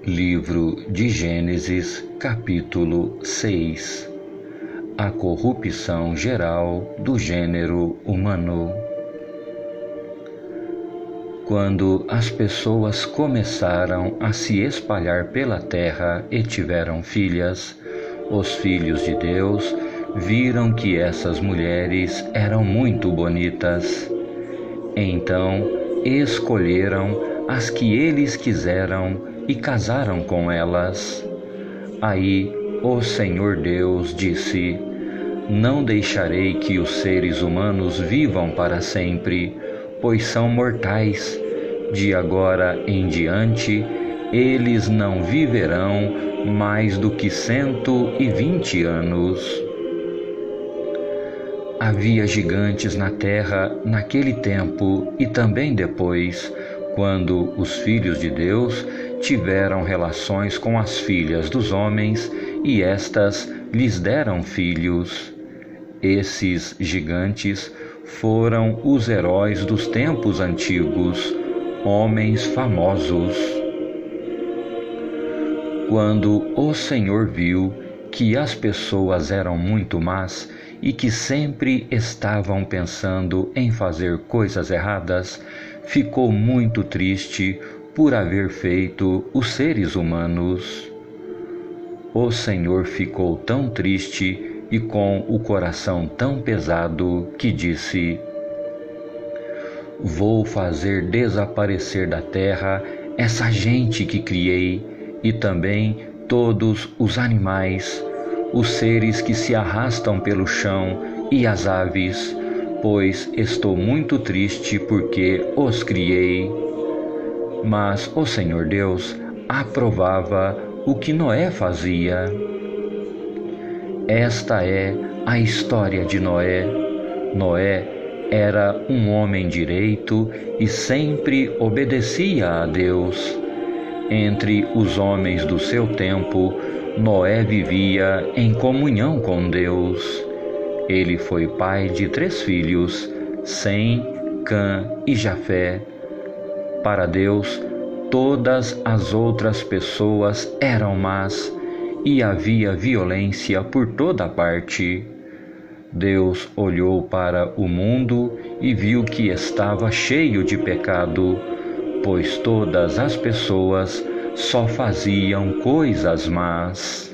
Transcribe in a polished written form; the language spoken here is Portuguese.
Livro de Gênesis, capítulo 6. A corrupção geral do gênero humano. Quando as pessoas começaram a se espalhar pela terra e tiveram filhas, os filhos de Deus viram que essas mulheres eram muito bonitas. Então escolheram as que eles quiseram e casaram com elas. Aí o Senhor Deus disse: Não deixarei que os seres humanos vivam para sempre, pois são mortais. De agora em diante, eles não viverão mais do que 120 anos. Havia gigantes na terra naquele tempo e também depois, quando os filhos de Deus tiveram relações com as filhas dos homens e estas lhes deram filhos. Esses gigantes foram os heróis dos tempos antigos, homens famosos. Quando o Senhor viu que as pessoas eram muito más e que sempre estavam pensando em fazer coisas erradas, ficou muito triste por haver feito os seres humanos. O Senhor ficou tão triste e com o coração tão pesado que disse: Vou fazer desaparecer da terra essa gente que criei e também todos os animais, os seres que se arrastam pelo chão e as aves, pois estou muito triste porque os criei. Mas o Senhor Deus aprovava o que Noé fazia. Esta é a história de Noé. Noé era um homem direito e sempre obedecia a Deus. Entre os homens do seu tempo, Noé vivia em comunhão com Deus. Ele foi pai de 3 filhos, Sem, Cã e Jafé. Para Deus, todas as outras pessoas eram más e havia violência por toda parte. Deus olhou para o mundo e viu que estava cheio de pecado, pois todas as pessoas só faziam coisas más.